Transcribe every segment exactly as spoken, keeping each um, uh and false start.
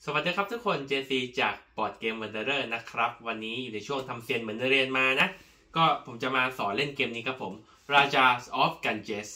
สวัสดีครับทุกคน เจ ซี จากบอร์ดเกม Wanderer นะครับวันนี้อยู่ในช่วงทำเซียนเหมือนเรียนมานะก็ผมจะมาสอนเล่นเกมนี้ครับผม Rajas of Ganges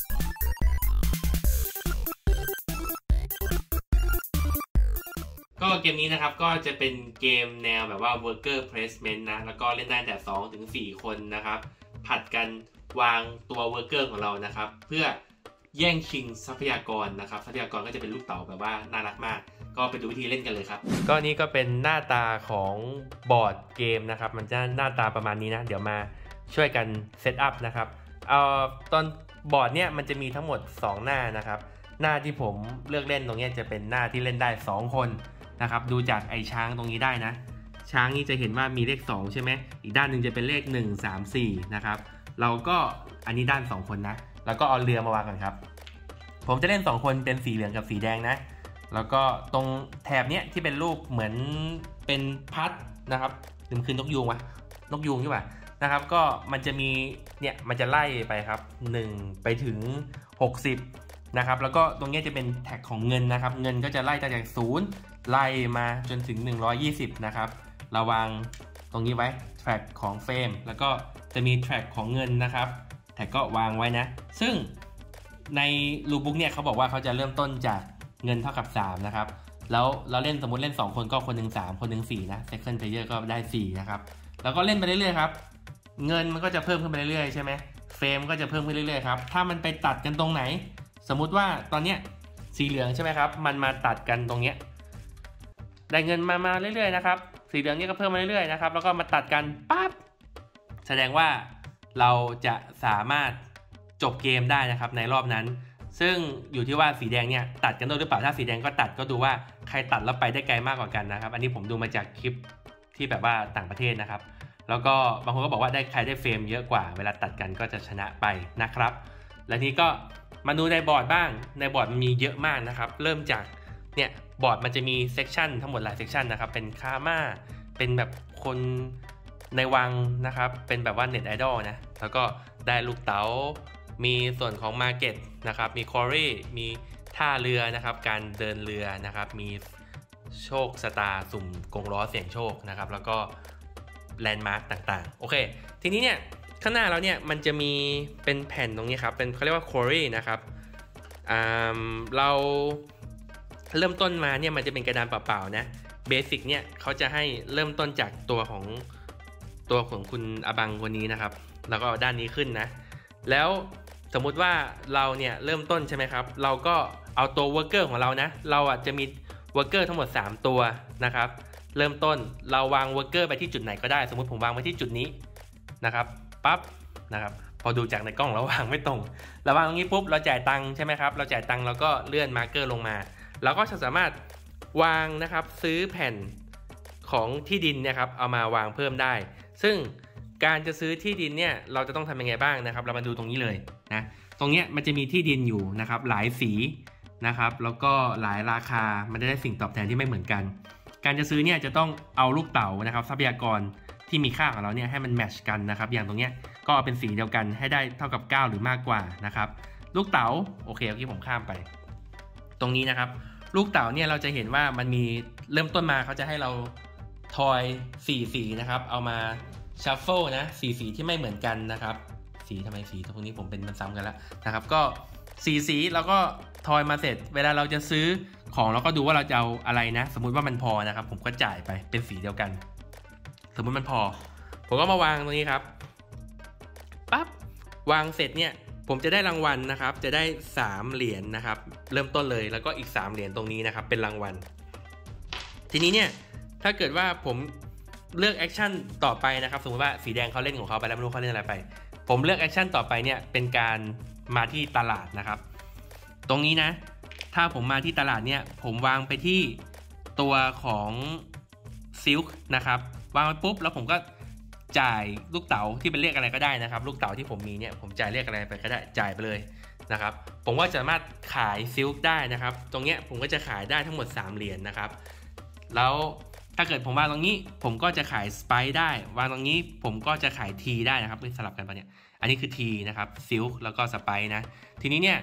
ก็เกมนี้นะครับก็จะเป็นเกมแนวแบบว่า worker placement นะแล้วก็เล่นได้แต่ สองถึงสี่ คนนะครับผัดกันวางตัว worker ของเรานะครับเพื่อแย่งชิงทรัพยากรนะครับทรัพยากรก็จะเป็นลูกเต๋าแบบว่าน่ารักมากก็ไปดูวิธีเล่นกันเลยครับก็นี่ก็เป็นหน้าตาของบอร์ดเกมนะครับมันจะหน้าตาประมาณนี้นะเดี๋ยวมาช่วยกันเซตอัพนะครับเอาตอนบอร์ดเนี่ยมันจะมีทั้งหมดสองหน้านะครับหน้าที่ผมเลือกเล่นตรงนี้จะเป็นหน้าที่เล่นได้สองคนนะครับดูจากไอ้ช้างตรงนี้ได้นะช้างนี่จะเห็นว่ามีเลขสองใช่ไหมอีกด้านหนึ่งจะเป็นเลขหนึ่ง สาม สี่นะครับเราก็อันนี้ด้านสองคนนะแล้วก็เอาเรือมาวางกันครับผมจะเล่นสองคนเป็นสีเหลืองกับสีแดงนะแล้วก็ตรงแถบเนี้ยที่เป็นรูปเหมือนเป็นพัดนะครับมันคือนกยูงวะนกยูงใช่ป่ะนะครับก็มันจะมีเนี่ยมันจะไล่ไปครับหนึ่งไปถึงหกสิบนะครับแล้วก็ตรงนี้จะเป็นแท็กของเงินนะครับเงินก็จะไล่ตั้งแต่ศูนย์ไล่มาจนถึงหนึ่งร้อยยี่สิบนะครับระวังตรงนี้ไว้แท็กของเฟรมแล้วก็จะมีแท็กของเงินนะครับแท็กก็วางไว้นะซึ่งในรูปบุ๊กเนี่ยเขาบอกว่าเขาจะเริ่มต้นจากเงินเท่ากับสามนะครับแล้วเราเล่นสมมุติเล่นสองคนก็คนหนึ่งสามคนหนึ่งสี่นะ second player ก็ได้สี่นะครับแล้วก็เล่นไปเรื่อยๆครับเงินมันก็จะเพิ่มขึ้นไปเรื่อยๆใช่ไหมเฟรมก็จะเพิ่มขึ้นเรื่อยๆครับถ้ามันไปตัดกันตรงไหนสมมุติว่าตอนเนี้ยสีเหลืองใช่ไหมครับมันมาตัดกันตรงเนี้ยได้เงินมามาเรื่อยๆนะครับสีเหลืองนี่ก็เพิ่มมาเรื่อยๆนะครับแล้วก็มาตัดกันปั๊บแสดงว่าเราจะสามารถจบเกมได้นะครับในรอบนั้นซึ่งอยู่ที่ว่าสีแดงเนี่ยตัดกันด้วยหรือเปล่าถ้าสีแดงก็ตัดก็ดูว่าใครตัดแล้วไปได้ไกลมากกว่ากันนะครับอันนี้ผมดูมาจากคลิปที่แบบว่าต่างประเทศนะครับแล้วก็บางคนก็บอกว่าได้ใครได้เฟรมเยอะกว่าเวลาตัดกันก็จะชนะไปนะครับและนี้ก็มาดูในบอร์ดบ้างในบอร์ดมันมีเยอะมากนะครับเริ่มจากเนี่ยบอร์ดมันจะมีเซกชันทั้งหมดหลายเซกชันนะครับเป็นคาม่าเป็นแบบคนในวังนะครับเป็นแบบว่าเน็ตไอดอลนะแล้วก็ได้ลูกเต๋ามีส่วนของ Market นะครับมี Quarry มีท่าเรือนะครับการเดินเรือนะครับมีโชคสตาร์สุ่มกงล้อเสี่ยงโชคนะครับแล้วก็แลนด์มาร์กต่างๆโอเคทีนี้เนี่ยข้างหน้าเราเนี่ยมันจะมีเป็นแผ่นตรงนี้ครับเป็นเขาเรียกว่า Quarry นะครับเราเริ่มต้นมาเนี่ยมันจะเป็นกระดานเปล่าๆนะเบสิกเนี่ยเขาจะให้เริ่มต้นจากตัวของตัวของคุณอบังคนนี้นะครับแล้วก็ด้านนี้ขึ้นนะแล้วสมมุติว่าเราเนี่ยเริ่มต้นใช่ไหมครับเราก็เอาตัว worker ของเรานะเราอ่ะจะมี worker ทั้งหมดสามตัวนะครับเริ่มต้นเราวาง worker ไปที่จุดไหนก็ได้สมมุติผมวางไว้ที่จุดนี้นะครับปั๊บนะครับพอดูจากในกล้องเราวางไม่ตรงเราวางตรงนี้ปุ๊บเราจ่ายตังค์ใช่ไหมครับเราจ่ายตังค์แล้วก็เลื่อน marker ลงมาเราก็จะสามารถวางนะครับซื้อแผ่นของที่ดินนะครับเอามาวางเพิ่มได้ซึ่งการจะซื้อที่ดินเนี่ยเราจะต้องทำยังไงบ้างนะครับเรามาดูตรงนี้เลยนะตรงนี้มันจะมีที่ดินอยู่นะครับหลายสีนะครับแล้วก็หลายราคามันจะได้สิ่งตอบแทนที่ไม่เหมือนกันการจะซื้อเนี่ยจะต้องเอาลูกเต๋านะครับทรัพยากรที่มีค่าของเราเนี่ยให้มันแมทช์กันนะครับอย่างตรงเนี้ยก็เอาเป็นสีเดียวกันให้ได้เท่ากับเก้าหรือมากกว่านะครับลูกเต๋าโอเคเมื่อกี้ผมข้ามไปตรงนี้นะครับลูกเต๋าเนี่ยเราจะเห็นว่ามันมีเริ่มต้นมาเขาจะให้เราทอยสี่สีนะครับเอามาชัฟเฟิลนะสีสีที่ไม่เหมือนกันนะครับสีทำไมสีตรงนี้ผมเป็นมันซ้ำกันแล้วนะครับก็สีสีแล้วก็ทอยมาเสร็จเวลาเราจะซื้อของเราก็ดูว่าเราจะเอาอะไรนะสมมุติว่ามันพอนะครับผมก็จ่ายไปเป็นสีเดียวกันสมมุติมันพอผมก็มาวางตรงนี้ครับปั๊บวางเสร็จเนี่ยผมจะได้รางวัลนะครับจะได้สามเหรียญ น, นะครับเริ่มต้นเลยแล้วก็อีกสามเหรียญตรงนี้นะครับเป็นรางวัลทีนี้เนี่ยถ้าเกิดว่าผมเลือกแอคชั่นต่อไปนะครับสมมติว่าสีแดงเขาเล่นของเขาไปแล้วไม่รู้เขาเล่นอะไรไปผมเลือกแอคชั่นต่อไปเนี่ยเป็นการมาที่ตลาดนะครับตรงนี้นะถ้าผมมาที่ตลาดเนี่ยผมวางไปที่ตัวของซิลค์นะครับวางไปปุ๊บแล้วผมก็จ่ายลูกเต๋าที่เป็นเลขอะไรก็ได้นะครับลูกเต๋าที่ผมมีเนี่ยผมจ่ายเลขอะไรไปก็ได้จ่ายไปเลยนะครับผมก็สามารถขายซิลค์ได้นะครับตรงเนี้ยผมก็จะขายได้ทั้งหมดสามเหรียญ น, นะครับแล้วถ้าเกิดผมวางตรงนี้ผมก็จะขายสไปซ์ได้วางตรงนี้ผมก็จะขายทีได้นะครับไม่สลับกันปะเนี่ยอันนี้คือทีนะครับซิลค์แล้วก็สไปซ์นะทีนี้เนี่ย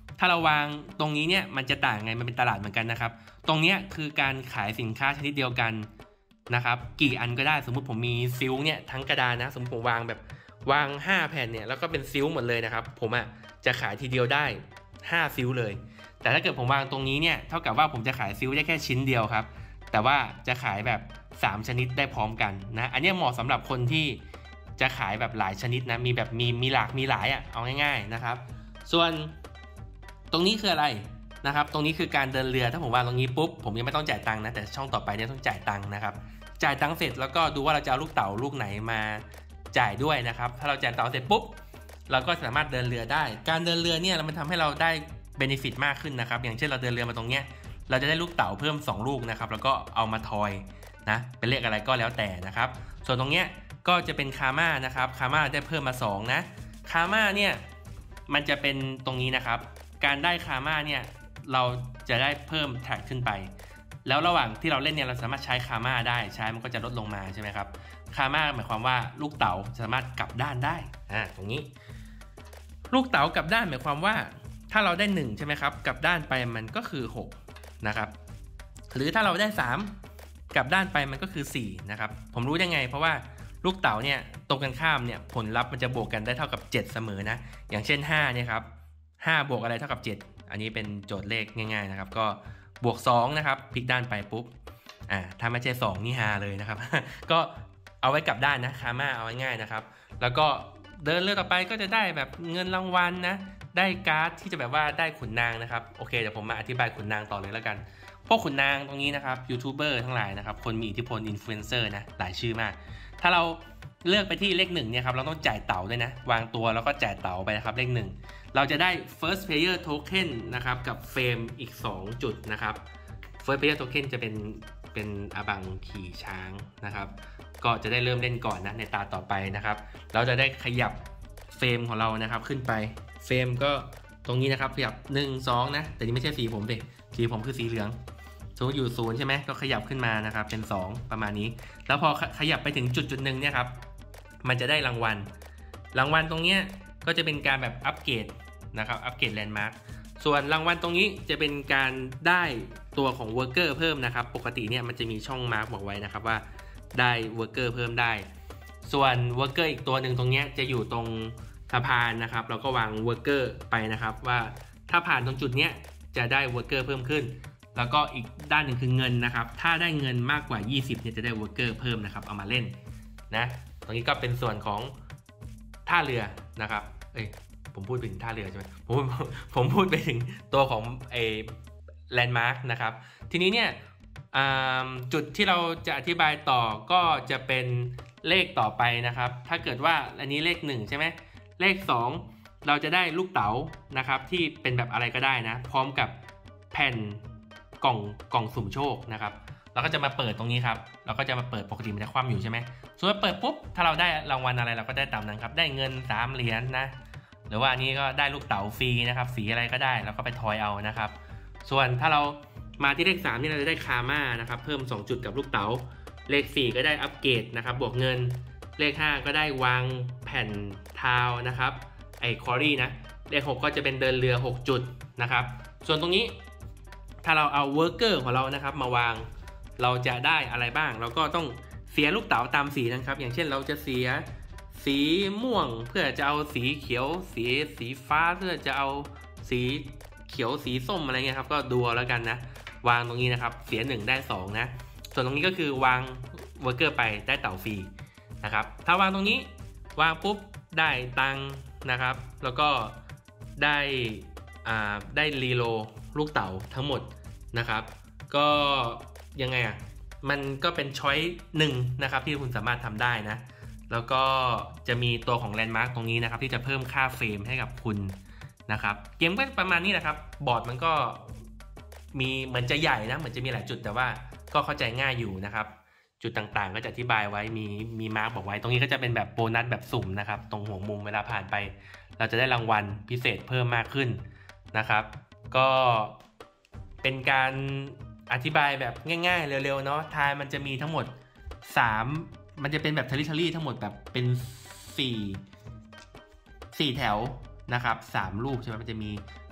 ถ้าเราวางตรงนี้เนี่ยมันจะต่างไงมันเป็นตลาดเหมือนกันนะครับตรงเนี้ยคือการขายสินค้าชนิดเดียวกันนะครับกี่อันก็ได้สมมุติผมมีซิลเนี่ยทั้งกระดานนะสมมติผมวางแบบวางห้าแผ่นเนี่ยแล้วก็เป็นซิลหมดเลยนะครับผมอ่ะจะขายทีเดียวได้ห้าซิลเลยแต่ถ้าเกิดผมวางตรงนี้เนี่ยเท่ากับว่าผมจะขายซิลได้แค่ชิ้นเดียวครับแต่ว่าจะขายแบบสามชนิดได้พร้อมกันนะอันนี้เหมาะสำหรับคนที่จะขายแบบหลายชนิดนะมีแบบมีมีหลากมีหลายอ่ะเอาง่ายๆนะครับส่วนตรงนี้คืออะไรนะครับตรงนี้คือการเดินเรือถ้าผมวางตรงนี้ปุ๊บผมยังไม่ต้องจ่ายตังค์นะแต่ช่องต่อไปเนี่ยต้องจ่ายตังค์นะครับจ่ายตังค์เสร็จแล้วก็ดูว่าเราจะเอาลูกเต๋าลูกไหนมาจ่ายด้วยนะครับถ้าเราจ่ายเต๋าเสร็จปุ๊บเราก็สามารถเดินเรือได้การเดินเรือเนี่ยมันทำให้เราได้เบเนฟิตมากขึ้นนะครับอย่างเช่นเราเดินเรือมาตรงเนี้ยเราจะได้ลูกเต๋าเพิ่มสองลูกนะครับแล้วก็เอามาทอยนะเป็นเลขอะไรก็แล้วแต่นะครับส่วนตรงเนี้ยก็จะเป็นคาม่านะครับคาม่าได้เพิ่มมาสองนะคาม่าเนี่ยมันจะเป็นตรงนี้นะครับการได้คาม่าเนี่ยเราจะได้เพิ่มแท็กขึ้นไปแล้วระหว่างที่เราเล่นเนี่ยเราสามารถใช้คาม่าได้ใช้มันก็จะลดลงมาใช่ไหมครับคาม่าหมายความว่าลูกเต๋าสามารถกลับด้านได้อ่าตรงนี้ลูกเต๋ากลับด้านหมายความว่าถ้าเราได้หนึ่งใช่ไหมครับกลับด้านไปมันก็คือหกนะครับหรือถ้าเราได้สามกลับด้านไปมันก็คือสี่นะครับผมรู้ได้ไงเพราะว่าลูกเต๋าเนี่ยตรงกันข้ามเนี่ยผลลัพธ์มันจะบวกกันได้เท่ากับเจ็ดเสมอนะอย่างเช่นห้าเนี่ยครับห้าบวกอะไรเท่ากับเจ็ดอันนี้เป็นโจทย์เลขง่ายๆนะครับก็บวกสองนะครับพลิกด้านไปปุ๊บอ่าถ้าไม่ใช่สองนี่ฮาเลยนะครับ ก็เอาไว้กลับด้านนะคาม่าเอาไว้ง่ายนะครับแล้วก็เดินเรือต่อไปก็จะได้แบบเงินรางวัลนะได้การ์ดที่จะแบบว่าได้ขุนนางนะครับโอเคเดี๋ยวผมมาอธิบายขุนนางต่อเลยแล้วกันพวกขุนนางตรงนี้นะครับยูทูบเบอร์ทั้งหลายนะครับคนมีอิทธิพลอินฟลูเอนเซอร์นะหลายชื่อมากถ้าเราเลือกไปที่เลขหนึ่งเนี่ยครับเราต้องจ่ายเต๋าด้วยนะวางตัวแล้วก็จ่ายเต๋าไปนะครับเลขหนึ่งเราจะได้ first player token นะครับกับเฟรมอีกสองจุดนะครับ first player token จะเป็นเป็นอบังขี่ช้างนะครับก็จะได้เริ่มเล่นก่อนนะในตาต่อไปนะครับเราจะได้ขยับเฟรมของเรานะครับขึ้นไปเฟรมก็ตรงนี้นะครับขยับหนึ่ง สองนะแต่นี่ไม่ใช่สีผมสิสีผมคือสีเหลืองสมมติอยู่ศูนย์ใช่ไหมก็ขยับขึ้นมานะครับเป็นสองประมาณนี้แล้วพอขยับไปถึงจุดจุดหนึ่งเนี่ยครับมันจะได้รางวัลรางวัลตรงนี้ก็จะเป็นการแบบอัปเกรดนะครับอัปเกรดแลนด์มาร์คส่วนรางวัลตรงนี้จะเป็นการได้ตัวของเวิร์กเกอร์เพิ่มนะครับปกติเนี่ยมันจะมีช่องมาร์คบอกไว้นะครับว่าได้เวิร์กเกอร์เพิ่มได้ส่วนเวิร์กเกอร์อีกตัวหนึ่งตรงนี้จะอยู่ตรงสะพานนะครับเราก็วางเวิร์กเกอร์ไปนะครับว่าถ้าผ่านตรงจุดนี้จะได้เวิร์กเกอร์เพิ่มขึ้นแล้วก็อีกด้านหนึ่งคือเงินนะครับถ้าได้เงินมากกว่ายี่สิบเนี่ยจะได้เวิร์กเกอร์เพิ่มนะครับเอามาเล่นนะตรงนี้ก็เป็นส่วนของท่าเรือนะครับเอ้ยผมพูดไปถึงท่าเรือใช่ไหมผมผมพูดไปถึงตัวของไอ้แลนด์มาร์คนะครับทีนี้เนี่ยจุดที่เราจะอธิบายต่อก็จะเป็นเลขต่อไปนะครับถ้าเกิดว่าอันนี้เลขหนึ่งใช่ไหมเลขสองเราจะได้ลูกเต๋านะครับที่เป็นแบบอะไรก็ได้นะพร้อมกับแผ่นกล่องกล่องสุ่มโชคนะครับเราก็จะมาเปิดตรงนี้ครับเราก็จะมาเปิดปกติมันจะคว่ำอยู่ใช่ไหมส่วนเปิดปุ๊บถ้าเราได้รางวัลอะไรเราก็ได้ตามนั้นครับได้เงินสามเหรียญนะหรือว่าอันนี้ก็ได้ลูกเต๋าฟรีนะครับสีอะไรก็ได้เราก็ไปทอยเอานะครับส่วนถ้าเรามาที่เลขสามนี่เราจะได้คาม่านะครับเพิ่มสองจุดกับลูกเต๋าเลขสี่ก็ได้อัปเกรดนะครับบวกเงินเลขห้าก็ได้วางแผ่นทาวนะครับไอ้คอรี่นะเลขหกก็จะเป็นเดินเรือหกจุดนะครับส่วนตรงนี้ถ้าเราเอาเวิร์กเกอร์ของเรานะครับมาวางเราจะได้อะไรบ้างเราก็ต้องเสียลูกเต๋าตามสีนะครับอย่างเช่นเราจะเสียสีม่วงเพื่อจะเอาสีเขียวสีสีฟ้าเพื่อจะเอาสีเขียวสีส้มอะไรเงี้ยครับก็ดูแล้วกันนะวางตรงนี้นะครับเสียหนึ่งได้สองนะส่วนตรงนี้ก็คือวางเวิร์กเกอร์ไปได้เต๋าฟรีนะครับถ้าวางตรงนี้วางปุ๊บได้ตังค์นะครับแล้วก็ได้อ่าได้รีโลลูกเต๋าทั้งหมดนะครับก็ยังไงอ่ะมันก็เป็นช้อยหนึ่งนะครับที่คุณสามารถทำได้นะแล้วก็จะมีตัวของแลนด์มาร์คตรงนี้นะครับที่จะเพิ่มค่าเฟรมให้กับคุณนะครับเกมก็ประมาณนี้นะครับบอร์ดมันก็มีเหมือนจะใหญ่นะเหมือนจะมีหลายจุดแต่ว่าก็เข้าใจง่ายอยู่นะครับจุดต่างๆก็จะอธิบายไว้มีมีมาร์กบอกไว้ตรงนี้ก็จะเป็นแบบโบนัสแบบสุ่มนะครับตรงหัวมุมเวลาผ่านไปเราจะได้รางวัลพิเศษเพิ่มมากขึ้นนะครับก็เป็นการอธิบายแบบง่ายๆเร็วๆเนาะทายมันจะมีทั้งหมดสามมันจะเป็นแบบ territory ทั้งหมดแบบเป็นสี่ สี่แถวนะครับสามรูปใช่ไหมมันจะมี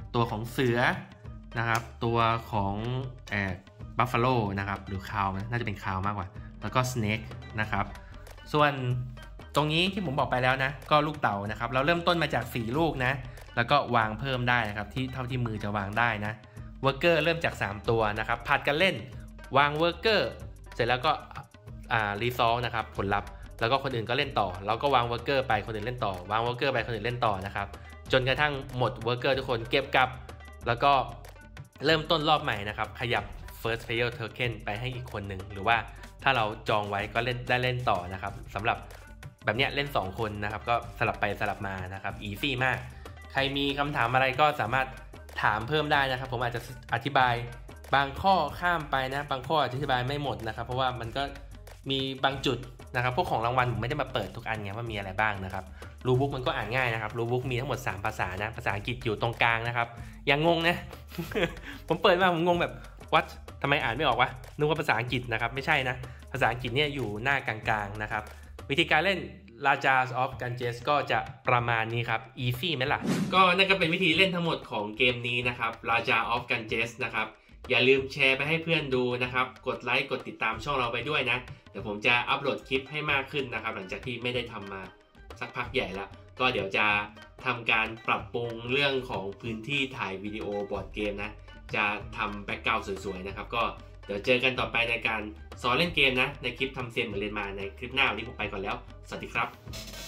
ตัวของเสือนะครับตัวของเอ่อบัฟฟาโลนะครับหรือคาวน่าจะเป็นคาวมากกว่าแล้วก็สเนกนะครับส่วนตรงนี้ที่ผมบอกไปแล้วนะก็ลูกเต๋านะครับเราเริ่มต้นมาจากสี่ลูกนะแล้วก็วางเพิ่มได้นะครับที่เท่าที่มือจะวางได้นะเวอร์เกอร์เริ่มจากสามตัวนะครับผัดกันเล่นวางเวอร์เกอร์เสร็จแล้วก็อ่ารีซอลนะครับผลลัพธ์แล้วก็คนอื่นก็เล่นต่อแล้วก็วางเวอร์เกอร์ไปคนอื่นเล่นต่อวางเวอร์เกอร์ไปคนอื่นเล่นต่อนะครับจนกระทั่งหมดเวอร์เกอร์ทุกคนเก็บกลับแล้วก็เริ่มต้นรอบใหม่นะครับขยับ first player token ไปให้อีกคนหนึ่งหรือว่าถ้าเราจองไว้ก็เล่นได้เล่นต่อนะครับสำหรับแบบเนี้ยเล่นสองคนนะครับก็สลับไปสลับมานะครับ easy มากใครมีคำถามอะไรก็สามารถถามเพิ่มได้นะครับผมอาจจะอธิบายบางข้อข้ามไปนะบางข้ออธิบายไม่หมดนะครับเพราะว่ามันก็มีบางจุดนะครับพวกของรางวัลผมไม่ได้มาเปิดทุกอันไงว่ามีอะไรบ้างนะครับรูบุ๊กมันก็อ่านง่ายนะครับรูบุ๊กมีทั้งหมดสามภาษานะภาษาอังกฤษอยู่ตรงกลางนะครับยังงงนะ ผมเปิดมาผมงงแบบวัดทำไมอ่านไม่ออกวะนึกว่าภาษาอังกฤษนะครับไม่ใช่นะภาษาอังกฤษเนี่ยอยู่หน้ากลางๆนะครับวิธีการเล่น Rajas of Ganges ก็จะประมาณนี้ครับ easy ไหมล่ะก็นั่นก็เป็นวิธีเล่นทั้งหมดของเกมนี้นะครับ Rajas of Ganges นะครับอย่าลืมแชร์ไปให้เพื่อนดูนะครับกดไลค์กดติดตามช่องเราไปด้วยนะเดี๋ยวผมจะอัปโหลดคลิปให้มากขึ้นนะครับหลังจากที่ไม่ได้ทำมาสักพักใหญ่แล้วก็เดี๋ยวจะทำการปรับปรุงเรื่องของพื้นที่ถ่ายวิดีโอบอร์ดเกมนะจะทำแบ็คกราวด์สวยๆนะครับก็เดี๋ยวเจอกันต่อไปในการสอนเล่นเกมนะในคลิปทำเซียนเหมือนเรียนมาในคลิปหน้าวันนี้ผมไปก่อนแล้วสวัสดีครับ